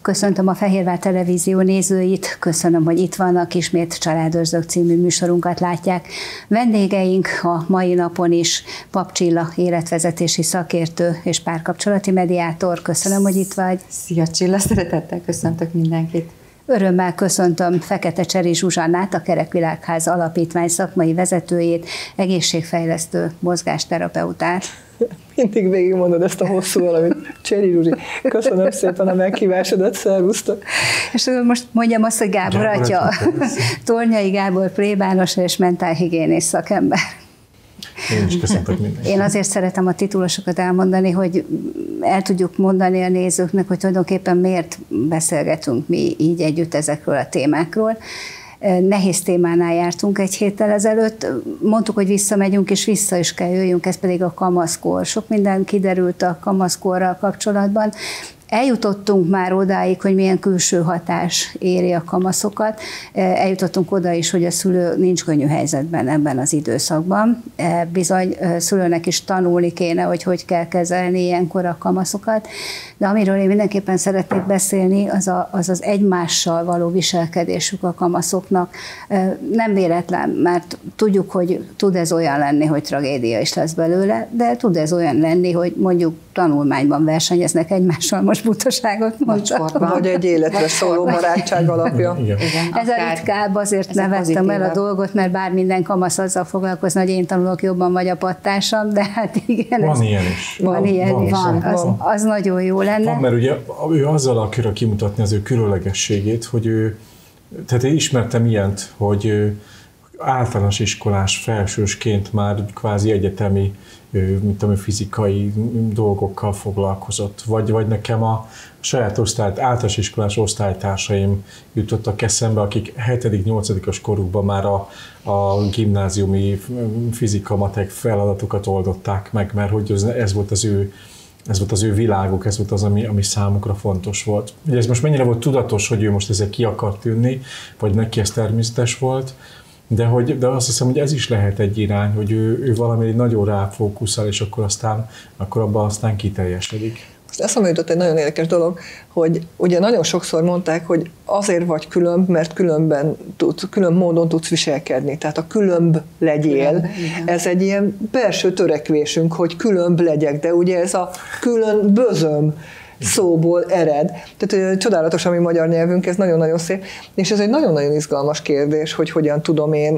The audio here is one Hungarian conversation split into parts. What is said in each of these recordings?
Köszöntöm a Fehérvár Televízió nézőit, köszönöm, hogy itt vannak, ismét Családőrzők című műsorunkat látják. Vendégeink a mai napon is Papp Csilla, életvezetési szakértő és párkapcsolati mediátor. Köszönöm, hogy itt vagy. Szia Csilla, szeretettel köszöntök mindenkit. Örömmel köszöntöm Fekete Cseri Zsuzsannát, a Kerekvilágház Alapítvány szakmai vezetőjét, egészségfejlesztő mozgásterapeutát. Mindig végigmondod ezt a hosszú valamit. Cseri Zsuzsi, köszönöm szépen a meghívásodat, szervusztok. És most mondjam azt, hogy Gábor atya, Tornyai Gábor plébános és mentálhigiénész szakember. Én is köszöntök mindenkit. Én azért szeretem a titulosokat elmondani, hogy el tudjuk mondani a nézőknek, hogy tulajdonképpen miért beszélgetünk mi így együtt ezekről a témákról. Nehéz témánál jártunk egy héttel ezelőtt, mondtuk, hogy visszamegyünk, és vissza is kell jöjjünk, ez pedig a kamaszkor. Sok minden kiderült a kamaszkorral kapcsolatban. Eljutottunk már odáig, hogy milyen külső hatás éri a kamaszokat. Eljutottunk oda is, hogy a szülő nincs könnyű helyzetben ebben az időszakban. Bizony szülőnek is tanulni kéne, hogy kell kezelni ilyenkor a kamaszokat. De amiről én mindenképpen szeretnék beszélni, az egymással való viselkedésük a kamaszoknak. Nem véletlen, mert tudjuk, hogy tud ez olyan lenni, hogy tragédia is lesz belőle, de tud ez olyan lenni, hogy mondjuk tanulmányban versenyeznek egymással, most butaságot mondtam. Vagy egy életre szóló barátság alapja. Igen. Ez a ritkább, azért neveztem el a dolgot, mert bár minden kamasz azzal foglalkozna, hogy én tanulok jobban, vagy a pattársam, de hát igen. Van ilyen is. Van ilyen is. Az nagyon jó lenne. Van, mert ugye ő azzal akarja kimutatni az ő különlegességét, hogy ő, tehát én ismertem ilyent, hogy ő általános iskolás felsősként már kvázi egyetemi, mint tudom, fizikai dolgokkal foglalkozott. Vagy nekem a saját általános iskolás osztálytársaim jutottak eszembe, akik 7.-8. korukban már a gimnáziumi fizika-matek feladatokat oldották meg, mert hogy ez volt az ő világuk, ez volt az, ami számukra fontos volt. Ugye ez most mennyire volt tudatos, hogy ő most ezzel ki akar tűnni, vagy neki ez természetes volt, de azt hiszem, hogy ez is lehet egy irány, hogy ő valami nagyon ráfókuszál, és akkor abban aztán kiteljesedik. Most eszembe jutott egy nagyon érdekes dolog, hogy ugye nagyon sokszor mondták, hogy azért vagy különb, mert különb módon tudsz viselkedni. Tehát a különb legyél, ez egy ilyen belső törekvésünk, hogy különb legyek, de ugye ez a különbözöm szóból ered. Tehát csodálatos a mi magyar nyelvünk, ez nagyon-nagyon szép, és ez egy nagyon-nagyon izgalmas kérdés, hogy hogyan tudom én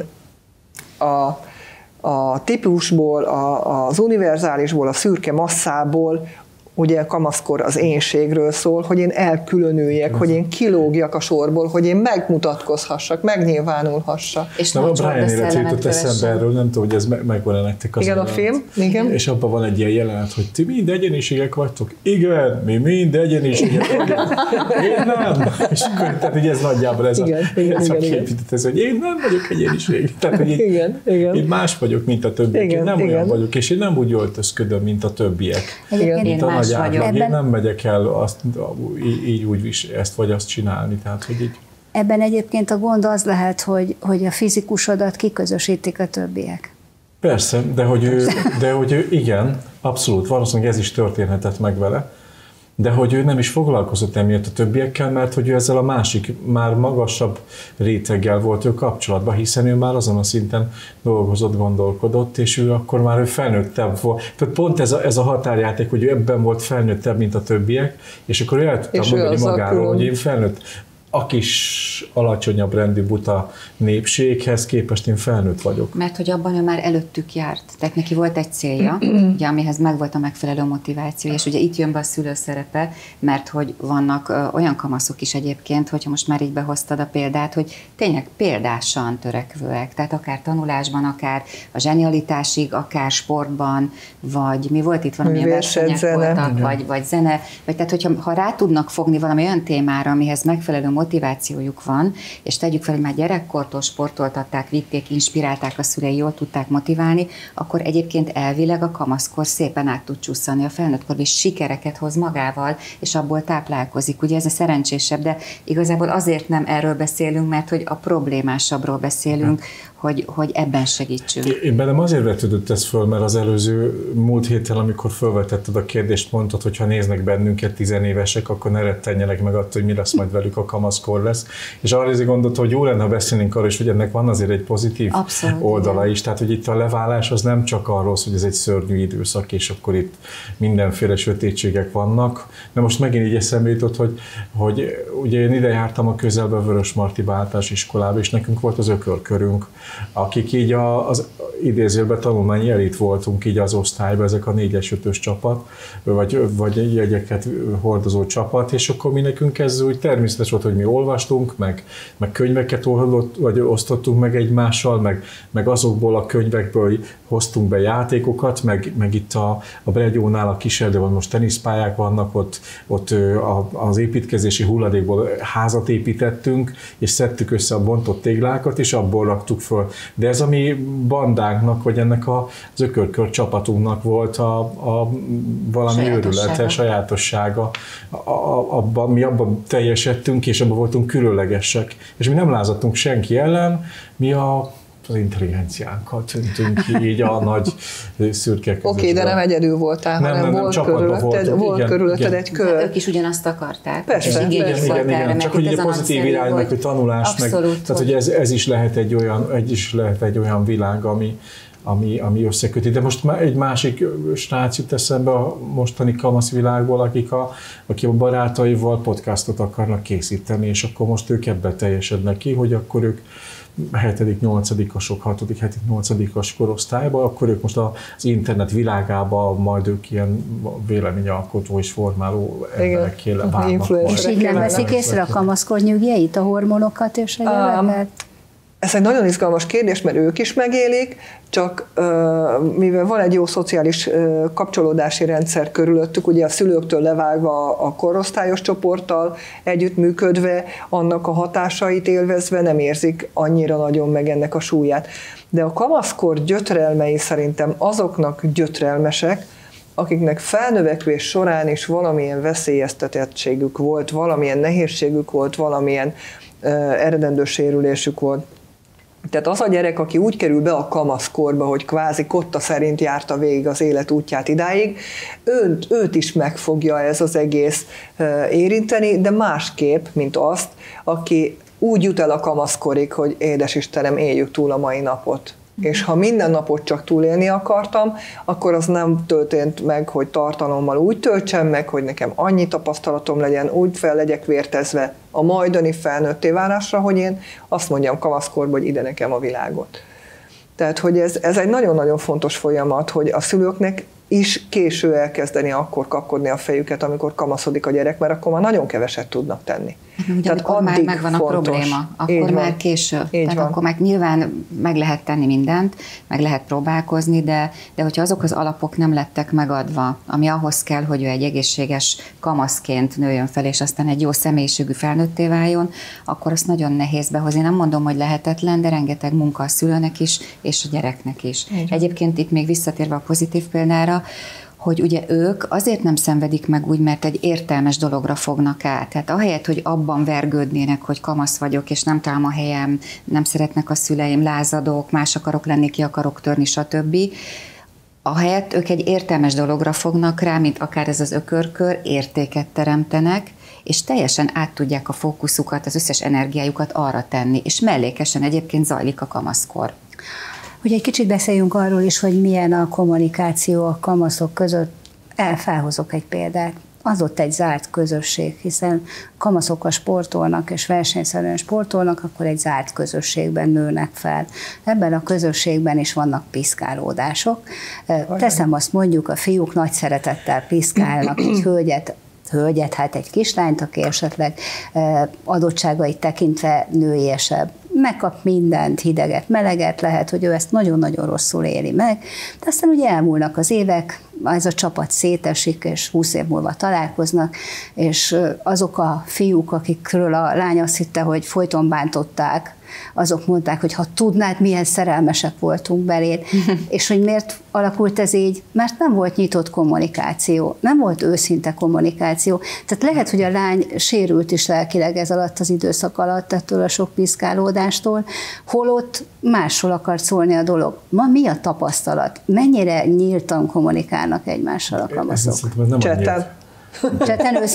a típusból, az univerzálisból, a szürke masszából, ugye a kamaszkor az énségről szól, hogy én elkülönüljek, hogy én kilógjak a sorból, hogy én megmutatkozhassak, megnyilvánulhassak. És a Brian életre jutott eszembe erről, nem tudom, hogy ez megvan-e nektek az igen, jelenet. a film, igen. És abban van egy ilyen jelenet, hogy ti mind egyeniségek vagytok. Igen, mi mind egyeniségek vagyunk. Én nem. És akkor, tehát hogy ez nagyjából ez a képített, ez, hogy én nem vagyok egyeniség. Tehát, hogy én más vagyok, mint a többiek. Én nem olyan vagyok, és én nem úgy öltözködöm, mint a többiek. Én más vagyok. Én nem megyek el így úgy ezt vagy azt csinálni. Tehát, hogy így. Ebben egyébként a gond az lehet, hogy a fizikusodat kiközösítik a többiek. Persze, de hogy ő igen, abszolút, valószínűleg ez is történhetett meg vele, de hogy ő nem is foglalkozott emiatt a többiekkel, mert hogy ő ezzel a másik, már magasabb réteggel volt ő kapcsolatban, hiszen ő már azon a szinten dolgozott, gondolkodott, és ő akkor már ő felnőttebb volt. Tehát pont ez a határjáték, hogy ő ebben volt felnőttebb, mint a többiek, és akkor ő el tudtam mondani magáról, hogy én felnőtt. A kis alacsonyabb rendű buta népséghez képest én felnőtt vagyok. Mert hogy abban ő már előttük járt. Tehát neki volt egy célja, ugye, amihez megvolt a megfelelő motiváció, és ugye itt jön be a szülő szerepe, mert hogy vannak olyan kamaszok is egyébként, hogyha most már így behoztad a példát, hogy tényleg példásan törekvőek, tehát akár tanulásban, akár a zsenialitásig, akár sportban, vagy mi volt itt valamilyen versenyek voltak, vagy zene, vagy tehát hogyha rá tudnak fogni valami olyan témára, amihez megfelelő motivációjuk van, és tegyük fel, hogy már gyerekkortól sportoltatták, vitték, inspirálták a szülei, jól tudták motiválni, akkor egyébként elvileg a kamaszkor szépen át tud csusszani a felnőttkorba, és sikereket hoz magával, és abból táplálkozik. Ugye ez a szerencsésebb, de igazából azért nem erről beszélünk, mert hogy a problémásabbról beszélünk, hogy ebben segítsünk. Én bennem azért vetődött ez föl, mert az előző múlt héten, amikor felvetetted a kérdést, mondtad, hogy ha néznek bennünket 10 évesek, akkor ne rettenjenek meg attól, hogy mi lesz majd velük, a kamaszkor lesz. És arra azért gondolt, hogy jó lenne, ha beszélnénk arról is, hogy ennek van azért egy pozitív oldala is. Tehát, hogy itt a leválás az nem csak arról, hogy ez egy szörnyű időszak, és akkor itt mindenféle sötétségek vannak. De most megint így eszembe jutott, hogy ugye én ide jártam a közelbe a Vörösmarty általános iskolába, és nekünk volt az ökörkörünk, akik így az idézőben tanulmányi elit voltunk így az osztályban, ezek a 4-es, 5-ös csapat, vagy jegyeket hordozó csapat, és akkor mi nekünk ez úgy természetes volt, hogy mi olvastunk, meg könyveket osztottunk meg egymással, meg azokból a könyvekből hoztunk be játékokat, meg itt a Bregyónál a Kiserdőben most teniszpályák vannak, ott az építkezési hulladékból házat építettünk, és szedtük össze a bontott téglákat, és abból raktuk föl. De ez a mi bandánknak, vagy ennek az ökörkör csapatunknak volt a valami őrülete, sajátossága. Mi abban teljesedtünk, és abban voltunk különlegesek. És mi nem lázadtunk senki ellen, mi az intelligenciánkkal tűntünk ki így a nagy szürke közösben. Oké, de nem egyedül voltál, hanem volt körülötted egy kör. Ők is ugyanazt akarták. Persze, igen. Csak hogy a pozitív iránynak, hogy tanulás, abszolút, tehát hogy ez is lehet egy olyan világ, ami összeköti. De most egy másik srác jut eszembe a mostani kamaszvilágból, aki a barátaival podcastot akarnak készíteni, és akkor most ők ebben teljesednek ki, hogy akkor ők 7.-8-asok, 6.-7.-8-as korosztályban, akkor ők most az internet világában majd ők ilyen véleményalkotó és formáló emberekké válnak. És így nem veszik észre a kamaszkor nyugjait, a hormonokat és egyébként? Ez egy nagyon izgalmas kérdés, mert ők is megélik, csak mivel van egy jó szociális kapcsolódási rendszer körülöttük, ugye a szülőktől levágva a korosztályos csoporttal együttműködve, annak a hatásait élvezve nem érzik annyira nagyon meg ennek a súlyát. De a kamaszkor gyötrelmei szerintem azoknak gyötrelmesek, akiknek felnövekvés során is valamilyen veszélyeztetettségük volt, valamilyen nehézségük volt, valamilyen eredendő sérülésük volt. Tehát az a gyerek, aki úgy kerül be a kamaszkorba, hogy kvázi kotta szerint járta végig az élet útját idáig, őt is meg fogja ez az egész érinteni, de másképp, mint azt, aki úgy jut el a kamaszkorig, hogy édes Istenem, éljük túl a mai napot. És ha minden napot csak túlélni akartam, akkor az nem történt meg, hogy tartalommal úgy töltsem meg, hogy nekem annyi tapasztalatom legyen, úgy fel legyek vértezve a majdani felnőtté válásra, hogy én azt mondjam kamaszkorban, hogy ide nekem a világot. Tehát, hogy ez egy nagyon-nagyon fontos folyamat, hogy a szülőknek is késő elkezdeni akkor kapkodni a fejüket, amikor kamaszodik a gyerek, mert akkor már nagyon keveset tudnak tenni. Ugye, amikor már megvan a probléma, akkor már késő. Tehát akkor már nyilván meg lehet tenni mindent, meg lehet próbálkozni, de hogyha azok az alapok nem lettek megadva, ami ahhoz kell, hogy ő egy egészséges kamaszként nőjön fel, és aztán egy jó személyiségű felnőtté váljon, akkor azt nagyon nehéz behozni. Nem mondom, hogy lehetetlen, de rengeteg munka a szülőnek is, és a gyereknek is. Egyébként itt még visszatérve a pozitív példára, hogy ugye ők azért nem szenvedik meg úgy, mert egy értelmes dologra fognak át. Tehát ahelyett, hogy abban vergődnének, hogy kamasz vagyok, és nem találom a helyem, nem szeretnek a szüleim, lázadok, más akarok lenni, ki akarok törni, stb. Ahelyett ők egy értelmes dologra fognak rá, mint akár ez az ökörkör, értéket teremtenek, és teljesen át tudják a fókuszukat, az összes energiájukat arra tenni, és mellékesen egyébként zajlik a kamaszkor. Hogy egy kicsit beszéljünk arról is, hogy milyen a kommunikáció a kamaszok között. Felhozok egy példát. Az ott egy zárt közösség, hiszen kamaszok sportolnak és versenyszerűen sportolnak, akkor egy zárt közösségben nőnek fel. Ebben a közösségben is vannak piszkálódások. Teszem azt, mondjuk a fiúk nagy szeretettel piszkálnak egy hölgyet, hát egy kislányt, aki esetleg adottságait tekintve nőiesebb. Megkap mindent, hideget, meleget, lehet, hogy ő ezt nagyon-nagyon rosszul éli meg, de aztán ugye elmúlnak az évek, ez a csapat szétesik, és 20 év múlva találkoznak, és azok a fiúk, akikről a lány azt hitte, hogy folyton bántották, azok mondták, hogy ha tudnád, milyen szerelmesek voltunk beléd, és hogy miért alakult ez így, mert nem volt nyitott kommunikáció, nem volt őszinte kommunikáció. Tehát lehet, hogy a lány sérült is lelkileg ez alatt az időszak alatt, ettől a sok piszkálódástól, holott máshol akart szólni a dolog. Ma mi a tapasztalat? Mennyire nyíltan kommunikálnak egymással a kamaszok? Cseten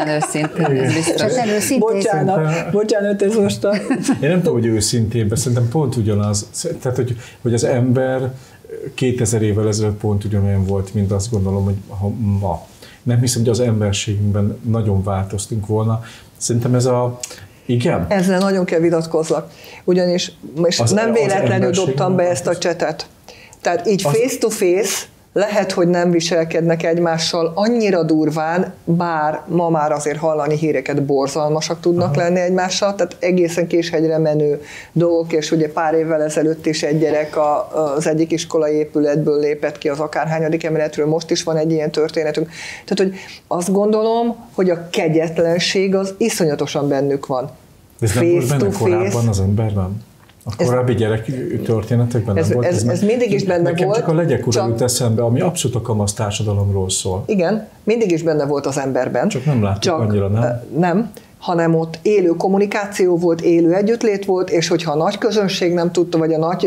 őszintén. Bocsánat, ez most a... Én nem tudom, hogy őszintén, szerintem pont ugyanaz. Tehát, hogy az ember 2000 évvel ezelőtt pont ugyanolyan volt, mint azt gondolom, hogy ma. Nem hiszem, hogy az emberségünkben nagyon változtunk volna. Szerintem ez a... Igen? Ezzel nagyon kell vitatkozlak. Ugyanis most nem véletlenül dobtam be ezt a csetet. Tehát így face to face lehet, hogy nem viselkednek egymással annyira durván, bár ma már azért hallani híreket, borzalmasak tudnak lenni egymással, tehát egészen késhegyre menő dolgok, és ugye pár évvel ezelőtt is egy gyerek az egyik iskolai épületből lépett ki az akárhányadik emeletről, most is van egy ilyen történetünk. Tehát, hogy azt gondolom, hogy a kegyetlenség az iszonyatosan bennük van. Ez nem volt benne korábban az emberben? A korábbi gyerek történetekben nem volt? Ez mindig is benne nekem volt. Csak a legyek ura jut eszembe, ami abszolút a kamasz társadalomról szól. Igen, mindig is benne volt az emberben. Csak nem látjuk annyira, nem? Nem, hanem ott élő kommunikáció volt, élő együttlét volt, és hogyha a nagy közönség nem tudta, vagy a nagy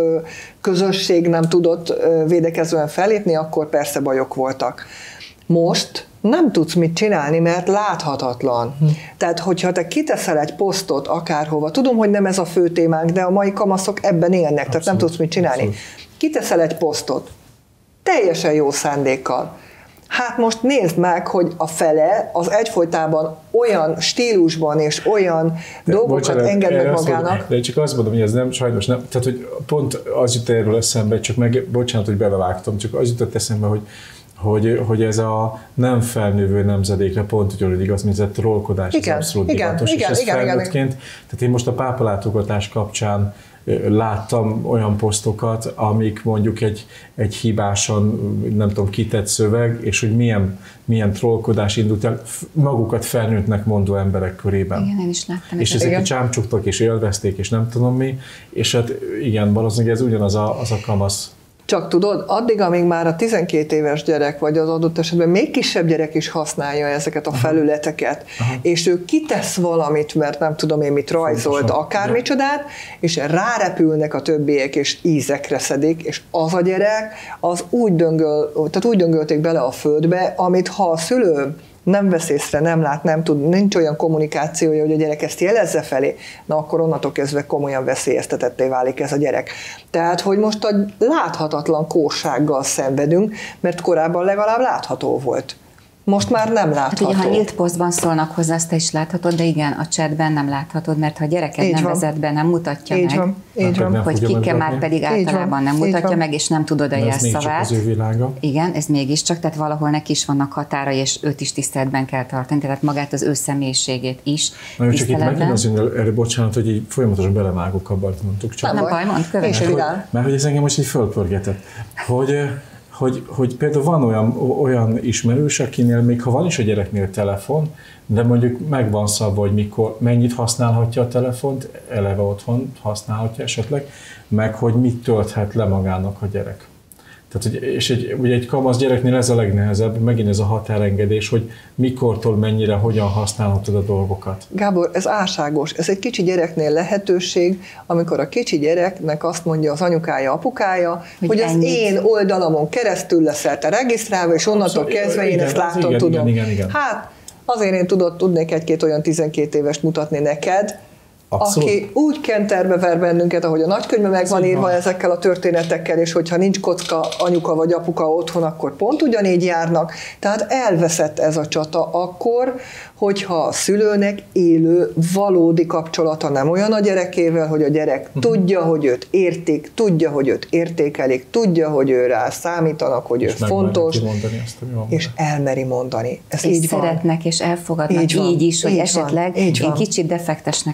közösség nem tudott védekezően fellépni, akkor persze bajok voltak. Most nem tudsz mit csinálni, mert láthatatlan. Tehát, hogyha te kiteszel egy posztot akárhova, tudom, hogy nem ez a fő témánk, de a mai kamaszok ebben élnek, abszolút, tehát nem tudsz mit csinálni. Abszolút. Kiteszel egy posztot, teljesen jó szándékkal. Hát most nézd meg, hogy a fele az egyfolytában olyan stílusban és olyan dolgokat enged meg magának. De csak azt mondom, hogy ez nem, sajnos nem. Tehát, hogy pont az jut erről eszembe, csak bocsánat, hogy belevágtam, csak az jutott eszembe, hogy ez a nem felnővő nemzedékre pont ugyanúgy igaz, mint ez a trollkodás, ez abszolút divatos. És ez felnőttként, tehát én most a pápalátogatás kapcsán láttam olyan posztokat, amik mondjuk egy hibásan, nem tudom, kitett szöveg, és hogy milyen trollkodás indult el magukat felnőttnek mondó emberek körében. Igen, én is láttam. És ezek csámcsogtak, és élvezték, és nem tudom mi, és hát igen, valószínűleg ez ugyanaz a kamasz. Csak tudod, addig, amíg már a 12 éves gyerek, vagy az adott esetben még kisebb gyerek is használja ezeket a felületeket, és ő kitesz valamit, mert nem tudom én mit rajzolt, akármicsodát, és rárepülnek a többiek, és ízekre szedik, és az a gyerek, az úgy döngölték bele a földbe, amit ha a szülő nem vesz észre, nem lát, nem tud, nincs olyan kommunikációja, hogy a gyerek ezt jelezze felé, na akkor onnantól kezdve komolyan veszélyeztetetté válik ez a gyerek. Tehát, hogy most a láthatatlan kórsággal szenvedünk, mert korábban legalább látható volt. Most már nem látható. Hát ugye, ha nyílt posztban szólnak hozzá, azt te is láthatod, de igen, a chatben nem láthatod, mert ha a gyereket nem vezet be, nem mutatja így meg, van. Így van. hogy kike már pedig általában nem mutatja meg, és nem tudod a jelszavát. Igen, ez mégiscsak, tehát valahol neki is vannak határai, és őt is tiszteletben kell tartani, tehát magát az ő személyiségét is. Na, csak itt megint azért, bocsánat, hogy így folyamatosan belevágok abba, hogy mondtuk csak. Nem baj, mondd, kövessd. Mert hogy ez engem most így fölpörgetett, hogy például van olyan ismerős, akinél még ha van is a gyereknél telefon, de mondjuk meg van szabva, hogy mennyit használhatja a telefont, eleve otthon használhatja esetleg, meg hogy mit tölthet le magának a gyerek. Tehát, ugye egy kamasz gyereknél ez a legnehezebb, megint ez a határengedés, hogy mikortól mennyire, hogyan használhatod a dolgokat. Gábor, ez álságos. Ez egy kicsi gyereknél lehetőség, amikor a kicsi gyereknek azt mondja az anyukája, apukája, hogy az én oldalamon keresztül leszel te regisztrálva, és onnantól kezdve én ezt látom, tudom. Igen. Hát azért én tudnék egy-két olyan 12 évest mutatni neked, abszolút. Aki úgy kenterbe ver bennünket, ahogy a nagykönyvben meg van írva ezekkel a történetekkel, és hogyha nincs kocka anyuka vagy apuka otthon, akkor pont ugyanígy járnak. Tehát elveszett ez a csata akkor, hogyha a szülőnek élő, valódi kapcsolata nem olyan a gyerekével, hogy a gyerek tudja, hogy őt értik, tudja, hogy őt értékelik, tudja, hogy ő rá számítanak, hogy és ő fontos, és elmeri mondani. Ez és így szeretnek, van. és elfogadnak így is, hogy esetleg én kicsit defektesnek tartom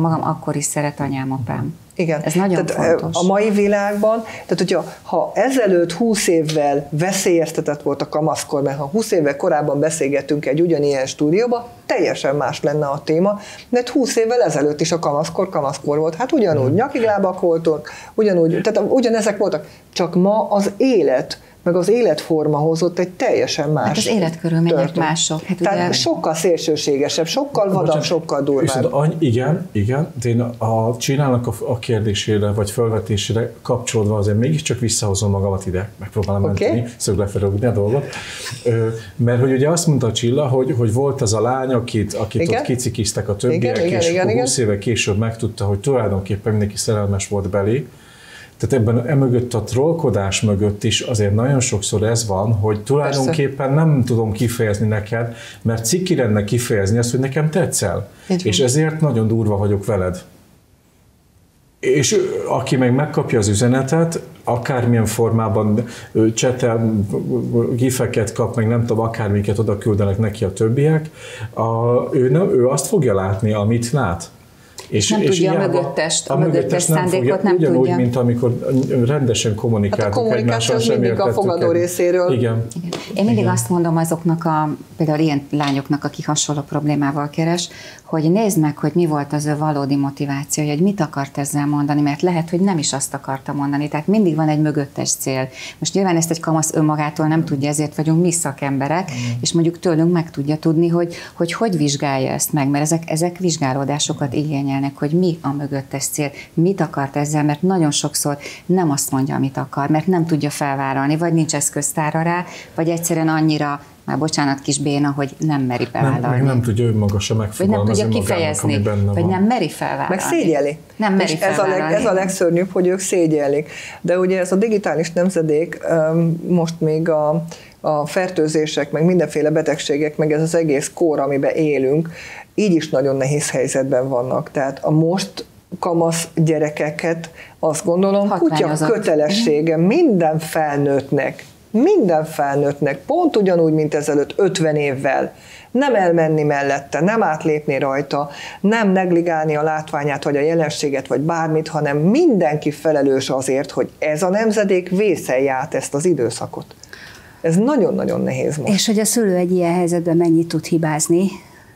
magam, akkor is szeret anyám, apám. Igen. Ez nagyon fontos. A mai világban, tehát hogyha ezelőtt 20 évvel veszélyeztetett volt a kamaszkor, mert ha 20 évvel korábban beszélgettünk egy ugyanilyen stúdióba, teljesen más lenne a téma, mert 20 évvel ezelőtt is a kamaszkor volt. Hát ugyanúgy nyakiglábak voltunk, tehát ugyanezek voltak, csak ma az élet, meg az életforma hozott egy teljesen más. Hát az életkörülmények mások. Hát tehát ugye... sokkal szélsőségesebb, sokkal vadabb, sokkal durvább. Igen, de én a Csillának a kérdésére, vagy felvetésére kapcsolódva azért mégiscsak visszahozom magamat ide, megpróbálom menteni, szöglefelrúgni a dolgot. Mert hogy ugye azt mondta a Csilla, hogy volt az a lány, akit ott kicikiztek a többiek, és 20 éve később megtudta, hogy tulajdonképpen mindenki szerelmes volt belé. Tehát ebben emögött a trollkodás mögött is azért nagyon sokszor ez van, hogy tulajdonképpen nem tudom kifejezni neked, mert ciki lenne kifejezni azt, hogy nekem tetszel. És ezért nagyon durva vagyok veled. És aki meg megkapja az üzenetet, akármilyen formában csetel, gifeket kap, meg nem tudom, akármiket oda küldenek neki a többiek, ő azt fogja látni, amit lát. És nem tudja a mögöttes szándékot, nem tudja. Ugyanúgy, mint amikor rendesen kommunikálunk egymással. Hát a kommunikáció mindig a fogadó részéről. Igen. Én mindig azt mondom azoknak például ilyen lányoknak, akik hasonló problémával keres, hogy nézd meg, hogy mi volt az ő valódi motiváció, hogy mit akart ezzel mondani, mert lehet, hogy nem is azt akarta mondani. Tehát mindig van egy mögöttes cél. Most nyilván ezt egy kamasz önmagától nem tudja, ezért vagyunk mi szakemberek, és mondjuk tőlünk meg tudja tudni, hogy vizsgálja ezt meg, mert ezek vizsgálódásokat igényelnek, hogy mi a mögöttes cél, mit akart ezzel, mert nagyon sokszor nem azt mondja, amit akar, mert nem tudja felvállalni, vagy nincs eszköztára rá, vagy egyszerűen annyira, már bocsánat, kis béna, hogy nem meri bevállalni. Nem tudja önmaga sem megfogalmazni, vagy nem tudja kifejezni, vagy nem meri felvállalni. Meg szégyeli. Nem meri felvállalni. Ez a legszörnyűbb, hogy ők szégyellik. De ugye ez a digitális nemzedék, most még a fertőzések, meg mindenféle betegségek, meg ez az egész kor, amiben élünk, így is nagyon nehéz helyzetben vannak. Tehát a most kamasz gyerekeket azt gondolom, kutya kötelessége minden felnőttnek, pont ugyanúgy, mint ezelőtt 50 évvel, nem elmenni mellette, nem átlépni rajta, nem negligálni a látványát, vagy a jelenséget, vagy bármit, hanem mindenki felelős azért, hogy ez a nemzedék vészelje át ezt az időszakot. Ez nagyon-nagyon nehéz most. És hogy a szülő egy ilyen helyzetben mennyit tud hibázni,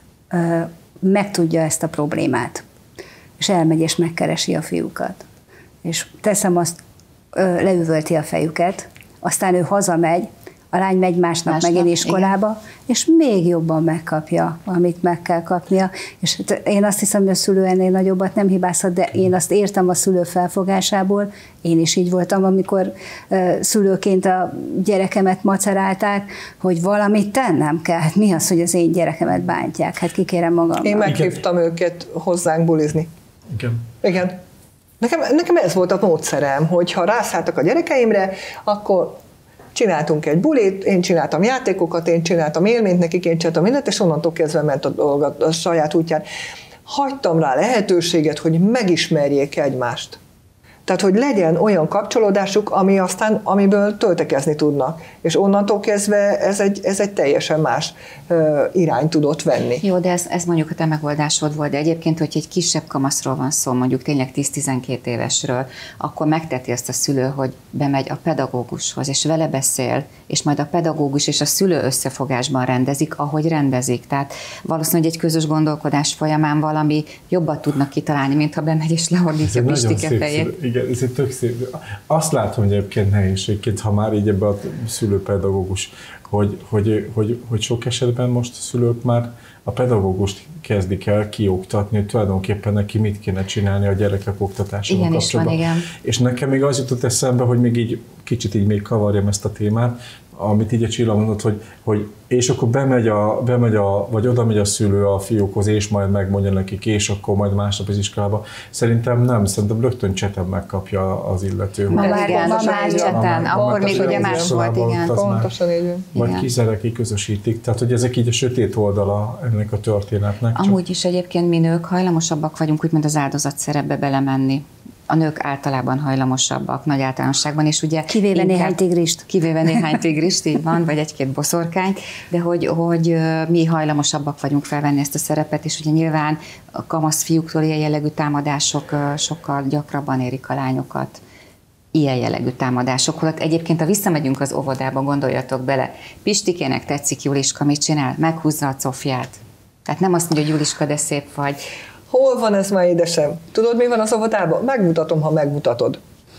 megtudja ezt a problémát, és elmegy és megkeresi a fiúkat. És teszem azt, leüvölti a fejüket, aztán ő hazamegy, a lány megy másnap megint iskolába, igen. És még jobban megkapja, amit meg kell kapnia. És én azt hiszem, hogy a szülő ennél nagyobbat nem hibázhat, de én azt értem a szülő felfogásából. Én is így voltam, amikor szülőként a gyerekemet macerálták, hogy valamit tennem kell. Hát mi az, hogy az én gyerekemet bántják? Hát kikérem magammal. Én meghívtam őket hozzánk bulizni. Igen. Nekem ez volt a módszerem, hogy ha rászálltak a gyerekeimre, akkor csináltunk egy bulit, én csináltam játékokat, én csináltam élményt nekik, én csináltam mindent, és onnantól kezdve ment a dolgot a saját útján. Hagytam rá lehetőséget, hogy megismerjék egymást. Tehát, hogy legyen olyan kapcsolódásuk, amiből töltekezni tudnak. És onnantól kezdve ez egy teljesen más irány tudott venni. Jó, de ez mondjuk a te megoldásod volt, de egyébként, hogy egy kisebb kamaszról van szó, mondjuk tényleg 10-12 évesről, akkor megteti ezt a szülő, hogy bemegy a pedagógushoz, és vele beszél, és majd a pedagógus és a szülő összefogásban rendezik, ahogy rendezik. Tehát valószínűleg egy közös gondolkodás folyamán valami jobbat tudnak kitalálni, mint ha bemegy és leordítja Pistike fejét. Igen, ez egy tök szép. Azt látom, hogy egyébként nehézségként, ha már így ebbe a szülőpedagógus, hogy sok esetben most a szülők már a pedagógust kezdik el kioktatni, hogy tulajdonképpen neki mit kéne csinálni a gyerekek oktatásával kapcsolatban. Igen. És nekem még az jutott eszembe, hogy még így kicsit így még kavarjam ezt a témát, amit így a Csilla mondott, hogy és akkor vagy oda megy a szülő a fiúkhoz, és majd megmondja nekik, és akkor majd másnap az iskolába. Szerintem rögtön cseten megkapja az illető. Ma már cseten, akkor még ugye más volt, igen. Pontosan így van. Vagy kizereki közösítik, tehát hogy ezek így a sötét oldala ennek a történetnek. Amúgy is egyébként mi nők hajlamosabbak vagyunk úgymond az áldozat szerepbe belemenni. a nők általában hajlamosabbak, nagy általánosságban, és ugye... Kivéve néhány tigrist. Kivéve néhány tigrist, így van, vagy egy-két boszorkányt, de hogy mi hajlamosabbak vagyunk felvenni ezt a szerepet, és ugye nyilván a kamasz fiúktól ilyen jellegű támadások sokkal gyakrabban érik a lányokat. Ilyen jellegű támadások. Holott egyébként, ha visszamegyünk az óvodába, gondoljatok bele, Pistikének tetszik Juliska, mit csinál? Meghúzza a cofját. Tehát nem azt mondja, hogy Juliska, de szép vagy. Hol van ez már, édesem? Tudod, mi van az óvodában? Megmutatom, ha megmutatod.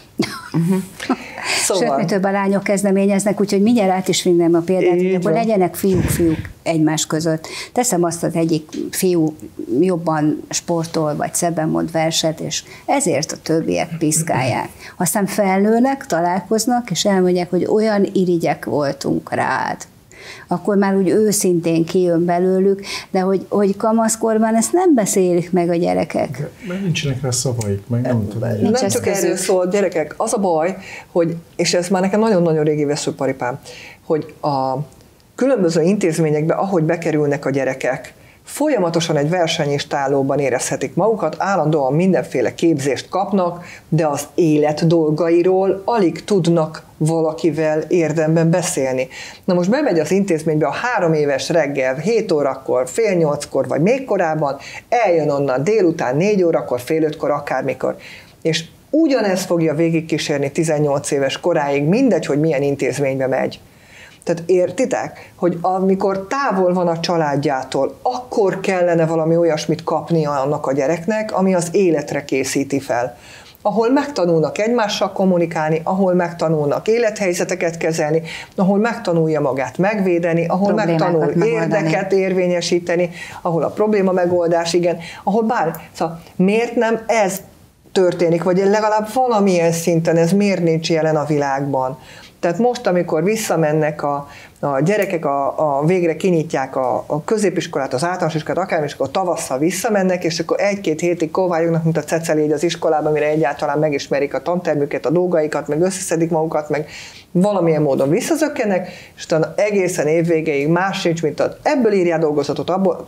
Szóval. Sőt, mi több a lányok kezdeményeznek, úgyhogy mindjárt át is vinném a példát, hogy akkor legyenek fiúk egymás között. Teszem azt, hogy egyik fiú jobban sportol, vagy szebben mond verset, és ezért a többiek piszkálják. Aztán felnőnek, találkoznak, és elmondják, hogy olyan irigyek voltunk rád. Akkor már úgy őszintén kijön belőlük, de hogy kamaszkorban ezt nem beszélik meg a gyerekek. Mert nincsenek rá szavaik, meg nem tudom. Nem csak erről szól, gyerekek, az a baj, hogy, és ez már nekem nagyon-nagyon régi veszőparipám, hogy a különböző intézményekbe, ahogy bekerülnek a gyerekek, folyamatosan egy versenyistálóban érezhetik magukat, állandóan mindenféle képzést kapnak, de az élet dolgairól alig tudnak valakivel érdemben beszélni. Na most bemegy az intézménybe a 3 éves reggel, 7 órakor, fél 8-kor, vagy még korábban, eljön onnan délután 4 órakor, fél 5-kor, akármikor. És ugyanezt fogja végigkísérni 18 éves koráig, mindegy, hogy milyen intézménybe megy. Tehát értitek, hogy amikor távol van a családjától, akkor kellene valami olyasmit kapnia annak a gyereknek, ami az életre készíti fel. Ahol megtanulnak egymással kommunikálni, ahol megtanulnak élethelyzeteket kezelni, ahol megtanulja magát megvédeni, ahol megtanul érdeket érvényesíteni, ahol a probléma megoldás, igen, ahol Szóval miért nem ez történik, vagy legalább valamilyen szinten ez miért nincs jelen a világban? Tehát most, amikor visszamennek a gyerekek, végre kinyitják a középiskolát, az általános iskolát, akármi, és akkor tavasszal visszamennek, és akkor 1-2 hétig kovályognak, mint a cecelégy az iskolában, mire egyáltalán megismerik a tantermüket, a dolgaikat, meg összeszedik magukat, meg valamilyen módon visszazökkenek, és utána egészen évvégéig más sincs, mint ebből írjál dolgozatot, abból,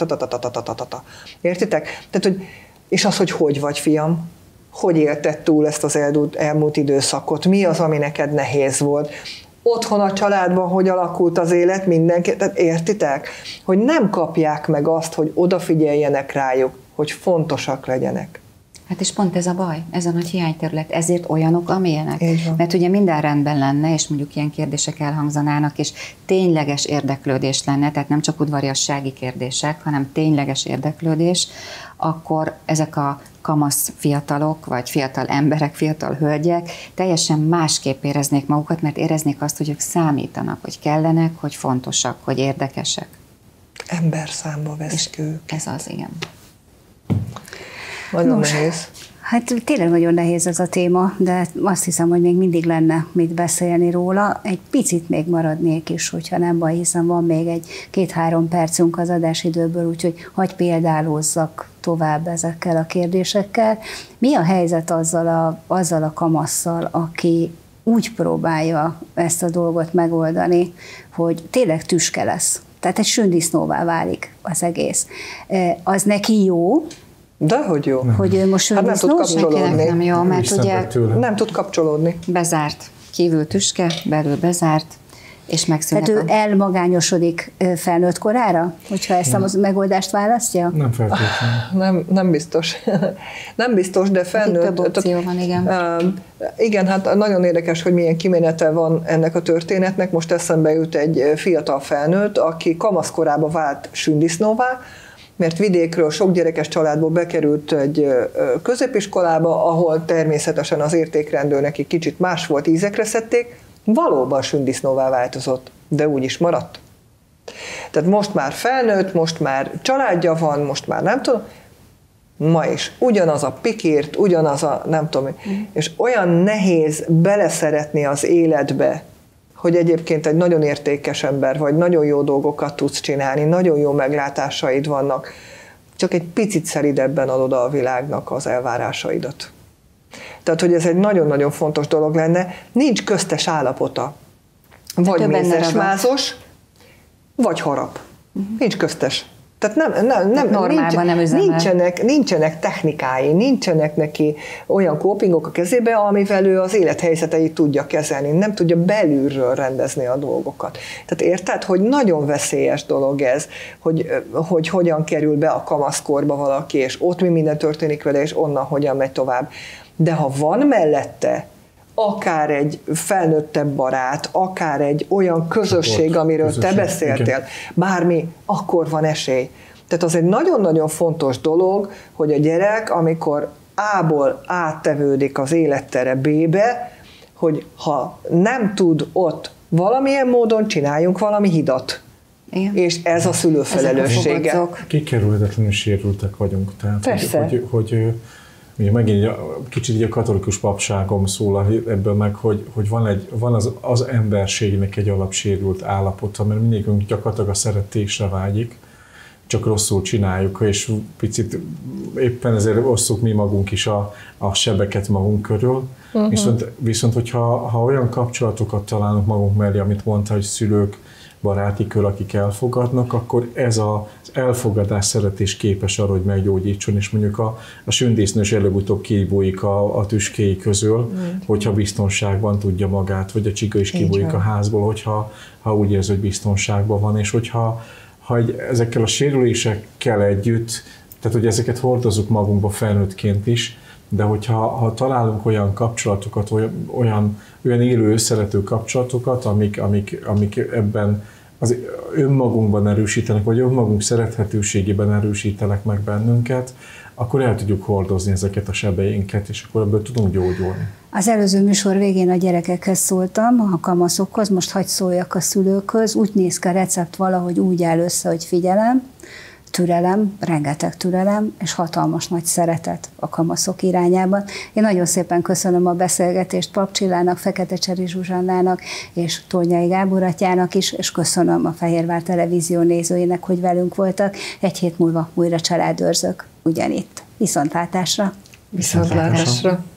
Értitek? Tehát, hogy, és az, hogy vagy, fiam? Hogy élted túl ezt az elmúlt időszakot? Mi az, ami neked nehéz volt? Otthon a családban hogy alakult az élet mindenki? Tehát értitek? Hogy nem kapják meg azt, hogy odafigyeljenek rájuk, hogy fontosak legyenek. Hát és pont ez a baj, ez a nagy hiányterület, ezért olyanok, amilyenek. Mert ugye minden rendben lenne, és mondjuk ilyen kérdések elhangzanának, és tényleges érdeklődés lenne, tehát nem csak udvariassági kérdések, hanem tényleges érdeklődés, akkor ezek a kamasz fiatalok, vagy fiatal emberek, fiatal hölgyek teljesen másképp éreznék magukat, mert éreznék azt, hogy ők számítanak, hogy kellenek, hogy fontosak, hogy érdekesek. Ember számba veszik ők. Ez az, igen. Nagyon nehéz. Hát tényleg nagyon nehéz ez a téma, de azt hiszem, hogy még mindig lenne mit beszélni róla. Egy picit még maradnék is, hogyha nem baj, hiszen van még egy 2-3 percünk az adásidőből, úgyhogy hagyj példálózzak tovább ezekkel a kérdésekkel. Mi a helyzet azzal a kamasszal, aki úgy próbálja ezt a dolgot megoldani, hogy tényleg tüske lesz? Tehát egy sündisznóvá válik az egész. Az neki jó, Dehogy jó. Hogy ő most nem tud kapcsolódni. Nem jó, mert ugye nem tud kapcsolódni. Bezárt, kívül tüske, belül bezárt, és megszűnik. Tehát ő elmagányosodik felnőtt korára, hogyha ezt a megoldást választja? Nem feltétlenül. Nem biztos. Nem biztos, de felnőtt. Több opció van, igen. Igen, hát nagyon érdekes, hogy milyen kimenete van ennek a történetnek. Most eszembe jut egy fiatal felnőtt, aki kamaszkorába vált sündisznóvá, mert vidékről sok gyerekes családból bekerült egy középiskolába, ahol természetesen az értékrendről neki kicsit más volt, ízekre szedték, valóban sündisznóvá változott, de úgy is maradt. Tehát most már felnőtt, most már családja van, most már nem tudom, ma is ugyanaz a pikírt, ugyanaz a nem tudom, és olyan nehéz beleszeretni az életbe, hogy egyébként egy nagyon értékes ember vagy, nagyon jó dolgokat tudsz csinálni, nagyon jó meglátásaid vannak, csak egy picit szelidebben adod a világnak az elvárásaidat. Tehát, hogy ez egy nagyon-nagyon fontos dolog lenne, nincs köztes állapota. Vagy mézesmázos, vagy harap. Nincs köztes. Tehát nincsenek technikái, nincsenek neki olyan copingok a kezébe, amivel ő az élethelyzeteit tudja kezelni, nem tudja belülről rendezni a dolgokat. Tehát érted, hogy nagyon veszélyes dolog ez, hogy hogyan kerül be a kamaszkorba valaki, és ott mi minden történik vele, és onnan hogyan megy tovább. De ha van mellette akár egy felnőttebb barát, akár egy olyan közösség, amiről te beszéltél, bármi, akkor van esély. Tehát az egy nagyon-nagyon fontos dolog, hogy a gyerek, amikor A-ból áttevődik az élettere B-be, hogy ha nem tud ott valamilyen módon, csináljunk valami hidat. Igen. És ez a szülő felelőssége. Kikerülhetetlenül sérültek vagyunk. Tehát, persze. Hogy megint kicsit a katolikus papságom szól ebből meg, hogy van az emberségnek egy alapsérült állapota, mert mindenkünk gyakorlatilag a szeretésre vágyik, csak rosszul csináljuk, és picit éppen ezért osszuk mi magunk is a sebeket magunk körül. Viszont hogyha olyan kapcsolatokat találunk magunk mellé, amit mondta, hogy szülők, baráti kör, akik elfogadnak, akkor ez az elfogadás, szeretés képes arra, hogy meggyógyítson, és mondjuk a sündésznős előbb-utóbb kibújik a tüskéi közül, hogyha biztonságban tudja magát, vagy a csiga is kibújik a házból, hogyha úgy érzi, hogy biztonságban van, és hogyha ezekkel a sérülésekkel együtt, tehát hogy ezeket hordozzuk magunkba felnőttként is, de hogyha találunk olyan kapcsolatokat, olyan élő, szerető kapcsolatokat, amik ebben az önmagunkban erősítenek, vagy önmagunk szerethetőségében erősítenek meg bennünket, akkor el tudjuk hordozni ezeket a sebeinket, és akkor ebből tudunk gyógyulni. Az előző műsor végén a gyerekekhez szóltam, a kamaszokhoz, most hadd szóljak a szülőkhöz. Úgy néz ki a recept valahogy úgy áll össze, hogy figyelem, türelem, rengeteg türelem, és hatalmas nagy szeretet a kamaszok irányában. Én nagyon szépen köszönöm a beszélgetést Pap Csillának, Feketecseri Zsuzsannának és Tolnyai Gábor atyának is, és köszönöm a Fehérvár Televízió nézőinek, hogy velünk voltak. Egy hét múlva újra Családőrzők ugyanitt. Viszontlátásra! Viszontlátásra!